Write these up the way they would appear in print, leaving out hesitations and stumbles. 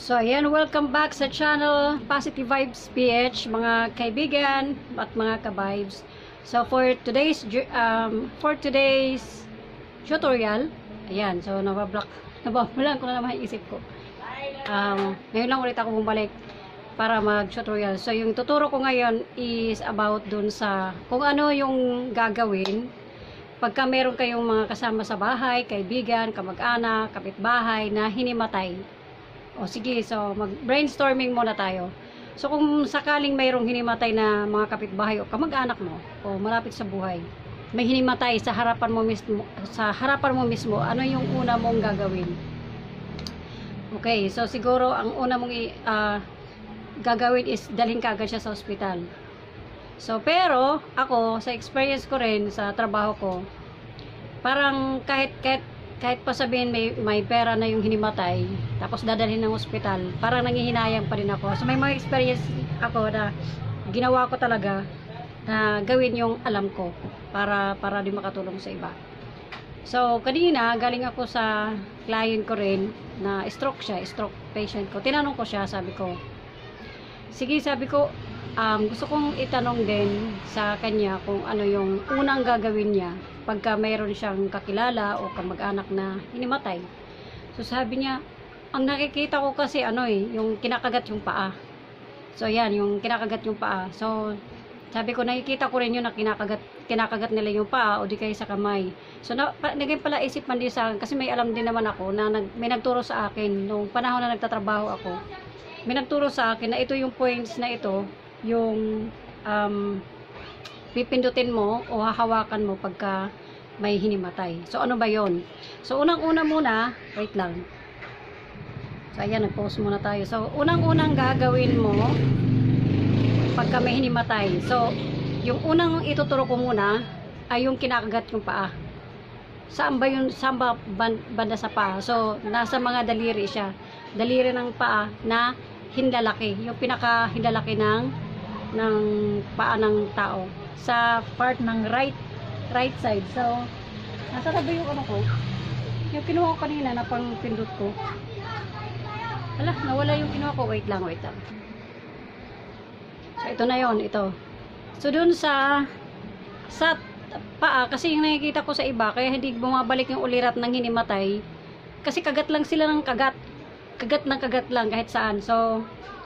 So ayan, welcome back sa channel Positive Vibes PH, mga kaibigan at mga ka-vibes. So for today's tutorial, ayan, so nababalan ko na naman yung isip ko. Ngayon lang ulit ako bumalik para mag-tutorial. So yung tuturo ko ngayon is about dun sa kung ano yung gagawin pagka meron kayong mga kasama sa bahay, kaibigan, kamag-anak, kapitbahay na hinimatay. O sige, so mag-brainstorming muna tayo. So kung sakaling mayroong hinimatay na mga kapitbahay o kamag-anak mo o malapit sa buhay, may hinimatay sa harapan mo mismo, ano yung una mong gagawin? Okay, so siguro ang una mong gagawin is dalhin ka agad siya sa ospital. So pero ako sa experience ko rin sa trabaho ko, parang kahit pa sabihin may pera na yung hinimatay, tapos dadalhin ng ospital, parang nangihinayang pa rin ako. So may mga experience ako na ginawa ko talaga na gawin yung alam ko para di makatulong sa iba. So kanina galing ako sa client ko rin na stroke patient ko. Tinanong ko siya, sabi ko, gusto kong itanong din sa kanya kung ano yung unang gagawin niya pagka mayroon siyang kakilala o kamag-anak na hinimatay. So sabi niya, ang nakikita ko kasi yung kinakagat yung paa. So yan, yung kinakagat yung paa. So sabi ko, nakikita ko rin yun na kinakagat nila yung paa o di kaya sa kamay. So naging pala isip man din sa akin, kasi may alam din naman ako na may nagturo sa akin nung panahon na nagtatrabaho ako. May nagturo sa akin na ito yung points na ito, yung pipindutin mo o hahawakan mo pagka may hinimatay. So ano ba yon? So unang-una muna, wait lang. So ayan, nag-pause muna tayo. So unang-unang gagawin mo pagka may hinimatay. So yung unang ituturo ko muna ay yung kinakagat yung paa. Saan ba yun? Saan ba banda sa paa? So nasa mga daliri siya. Daliri ng paa na hinlalaki. Yung pinaka hinlalaki ng paa ng tao. Sa part ng right side. So, nasa tabi yung ko. Yung kinuha ko kanina na pang pindot ko. Hala, nawala yung kinuha ko. Wait lang. So, ito na yon, ito. So, dun sa paa, kasi yung nakikita ko sa iba, kaya hindi bumabalik yung ulirat ng hinimatay. Kasi kagat lang sila ng kagat. Kagat lang kahit saan. So,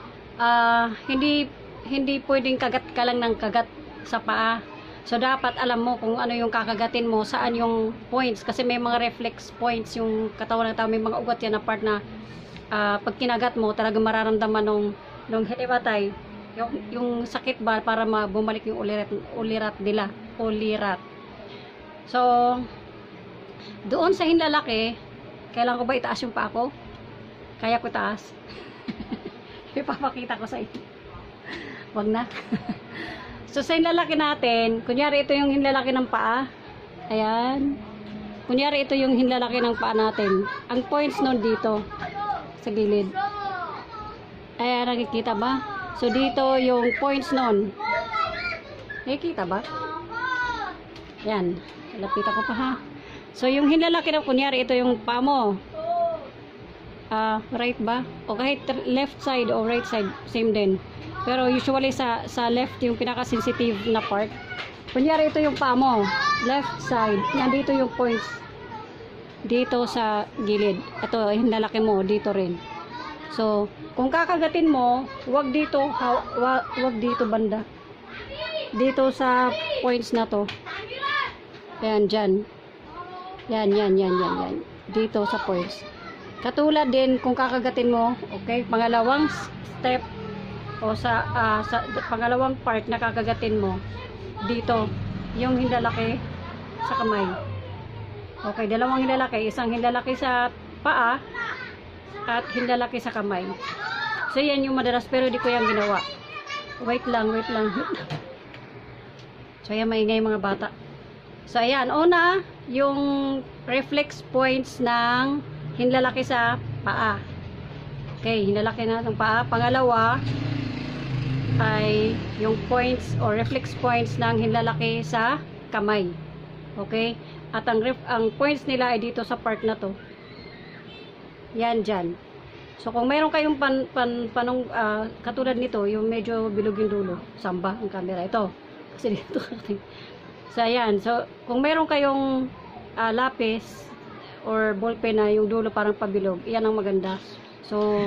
hindi pwedeng kagat ka lang ng kagat sa paa. So dapat alam mo kung ano yung kakagatin mo, saan yung points, kasi may mga reflex points yung katawan ng tao, may mga ugat yan na part na pag kinagat mo talaga mararamdaman nung hinimatay yung sakit ba para bumalik yung ulirat nila. So doon sa hinlalaki, kailangan ko ba itaas yung paa ko? Kaya ko taas. Ipapakita ko sa inyo. Wag na. So sa hinlalaki natin, kunyari ito yung hinlalaki ng paa. Ayan. Kunyari ito yung hinlalaki ng paa natin. Ang points nun dito sa gilid. Ayan, nakikita ba? So dito yung points nun. Nakikita ba? Ayan. Lapitan ko pa ha. So yung hinlalaki na, kunyari ito yung paa mo. Right ba? O kahit left side o right side, same din. Pero usually sa left yung pinaka-sensitive na part. Kunyari ito yung paa mo, left side, nandito yung points. Dito sa gilid. Ito, hinlalaki mo, dito rin. So, kung kakagatin mo, wag dito banda. Dito sa points na to. Ayan, dyan. Yan. Dito sa points. Katulad din kung kakagatin mo, okay, pangalawang step o sa pangalawang part na kakagatin mo dito, yung hinlalaki sa kamay. Okay, dalawang hinlalaki, isang hinlalaki sa paa at hinlalaki sa kamay. So yan yung madalas, pero di ko yan ginawa. Wait lang. So yan, maingay mga bata. So ayan, una yung reflex points ng hinlalaki sa paa. Okay, hinlalaki na ng paa. Pangalawa ay yung points or reflex points ng hinlalaki sa kamay. Okay? At ang points nila ay dito sa part na to. Yan dyan. So kung mayroon kayong katulad nito, yung medyo bilog yung dulo, samba ang camera ito. Kasi dito. So ayan, so kung mayroon kayong lapis or ballpen na yung dulo parang pabilog, iyan ang maganda. So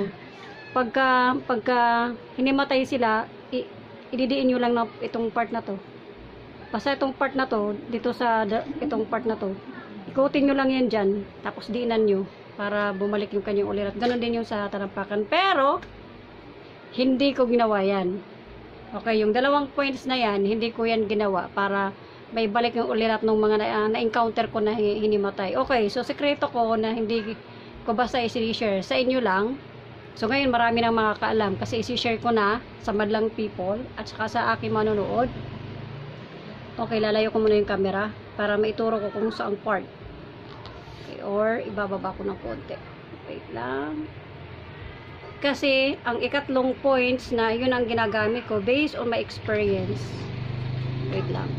pagka hinimatay sila, ididiin nyo lang na itong part na to. Basta itong part na to, dito sa itong part na to, ikutin nyo lang yan dyan, tapos diinan nyo para bumalik yung kanyang ulirat. Ganon din yung sa talampakan. Pero, hindi ko ginawa yan. Okay, yung dalawang points na yan, hindi ko yan ginawa para may balik yung ulirat ng mga na-encounter ko na hinimatay. Okay, so sekreto ko na hindi ko basta isi-share sa inyo lang. So ngayon marami nang makakaalam kasi isi-share ko na sa madlang people at saka sa aking manonood. Okay, lalayo ko muna yung camera para maituro ko kung saan part. Okay, or ibababa ko ng konti. Wait lang. Kasi ang ikatlong points na yun ang ginagamit ko based on my experience. Wait lang.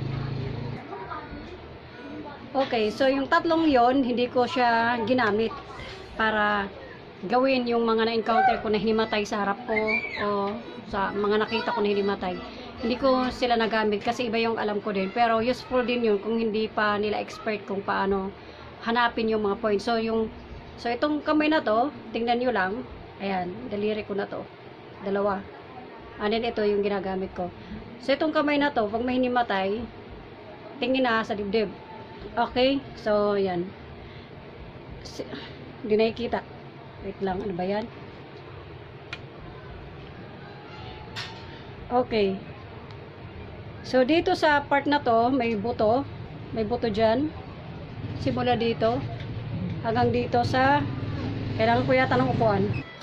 Okay, so yung tatlong yon hindi ko siya ginamit para gawin yung mga na-encounter ko na hinimatay sa harap ko o sa mga nakita ko na hinimatay. Hindi ko sila nagamit kasi iba yung alam ko din. Pero useful din yun kung hindi pa nila expert kung paano hanapin yung mga points. So itong kamay na to, tingnan nyo lang. Ayan, daliri ko na to. Dalawa. And then ito yung ginagamit ko. So itong kamay na to, pag may hinimatay, tingin na sa dibdib. Okay? So, ayan. Hindi nakikita. Wait lang, ano ba yan? Okay. So, dito sa part na to, may buto. May buto dyan. Simula dito. Hanggang dito sa, kailangan ko yata ng upuan.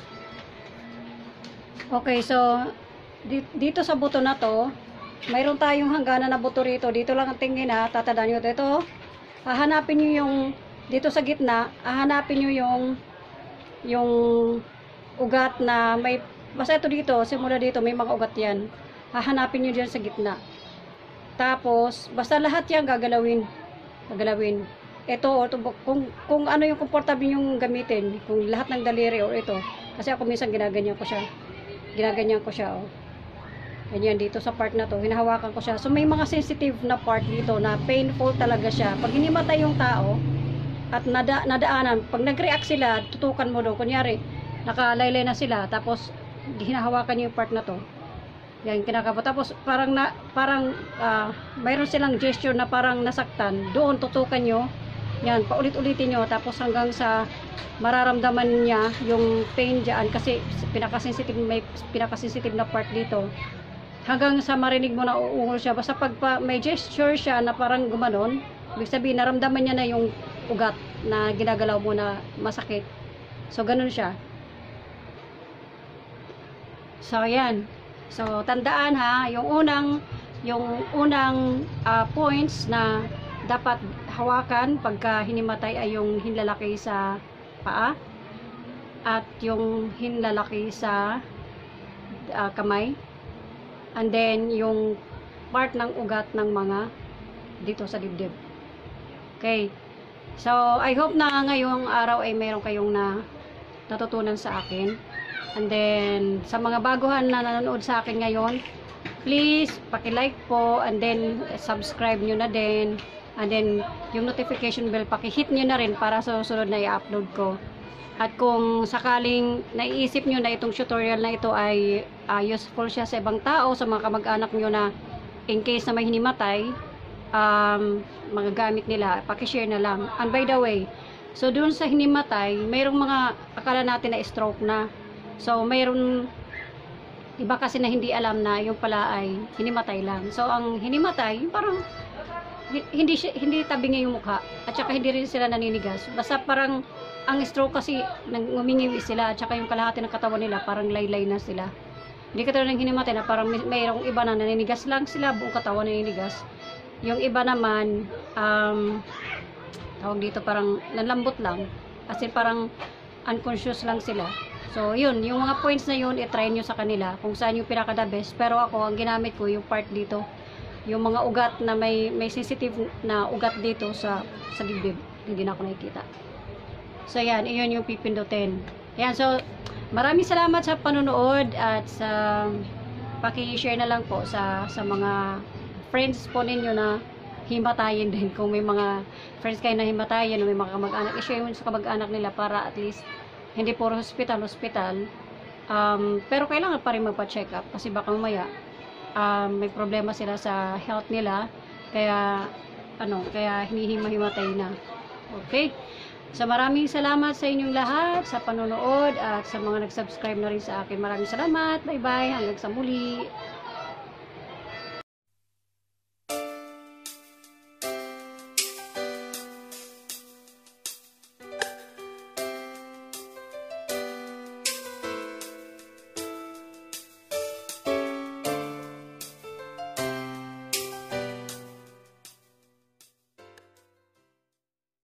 Okay, so, dito sa buto na to, mayroon tayong hangganan na buto rito. Dito lang ang tingin na, tatandaan nyo ito. Hahanapin nyo yung, dito sa gitna, hahanapin nyo yung ugat na may, basta ito dito, simula dito, may mga ugat yan. Hahanapin nyo dyan sa gitna. Tapos, basta lahat yan gagalawin. Ito, kung ano yung comfortable yung gamitin, kung lahat ng daliri or ito. Kasi ako minsan ginaganyan ko siya. Oh. Ganyan, dito sa part na to, hinahawakan ko siya. So, may mga sensitive na part dito na painful talaga siya. Pag hinimatay yung tao, at nadaanan, pag nag-react sila, tutukan mo doon. Kunyari, nakalaylay na sila, tapos hinahawakan yung part na to. Yan, kinakaba. Tapos, mayroon silang gesture na parang nasaktan. Doon, tutukan nyo. Yan, paulit-ulitin nyo. Tapos, hanggang sa mararamdaman niya yung pain dyan. Kasi, may pinakasensitive na part dito. Hanggang sa marinig mo na uungol siya. Basta pag may gesture siya na parang gumanon, ibig sabihin, naramdaman niya na yung ugat na ginagalaw mo na masakit. So, ganun siya. So, ayan. So, tandaan ha, yung unang points na dapat hawakan pagka hinimatay ay yung hinlalaki sa paa at yung hinlalaki sa kamay. And then, yung part ng ugat ng mga dito sa dibdib. Okay. So, I hope na ngayong araw ay mayroon kayong natutunan sa akin. And then, sa mga baguhan na nanonood sa akin ngayon, please, paki-like po, and then, subscribe nyo na din. And then, yung notification bell, paki-hit nyo na rin para sa susunod na i-upload ko. At kung sakaling naiisip nyo na itong tutorial na ito ay useful siya sa ibang tao, sa mga kamag-anak nyo na in case na may hinimatay, magagamit nila, paki-share na lang. And by the way, so doon sa hinimatay, mayroong mga akala natin na stroke na. So mayroon iba kasi na hindi alam na yung pala ay hinimatay lang. So ang hinimatay, parang hindi tabingi yung mukha at saka hindi rin sila naninigas. Basta parang ang stroke kasi ngumingiwi sila at saka yung kalahati ng katawan nila parang laylay na sila. Hindi katulad ng hinimatay na parang mayroong iba na naninigas lang sila, buong katawan naninigas. Yung iba naman, tawag dito parang nalambot lang. Kasi parang unconscious lang sila. So, yun. Yung mga points na yun, i-try nyo sa kanila. Kung saan yung pinaka-the best. Pero ako, ang ginamit ko, yung part dito. Yung mga ugat na may sensitive na ugat dito sa dibdib. Hindi na ako nakikita. So, yan. Iyon yung pipindutin. Yan. So, Maraming salamat sa panonood at sa paki-share na lang po sa mga friends po ninyo na himatayin din. Kung may mga friends kayo na himatayin o may mga kamag-anak, i-share mo sa kamag-anak nila para at least hindi puro hospital. Pero kailangan pa rin magpa-check up kasi baka mamaya may problema sila sa health nila, kaya hinihima-himatay na. Okay? So maraming salamat sa inyong lahat sa panonood at sa mga nag-subscribe na rin sa akin. Maraming salamat. Bye-bye. Hanggang sa muli.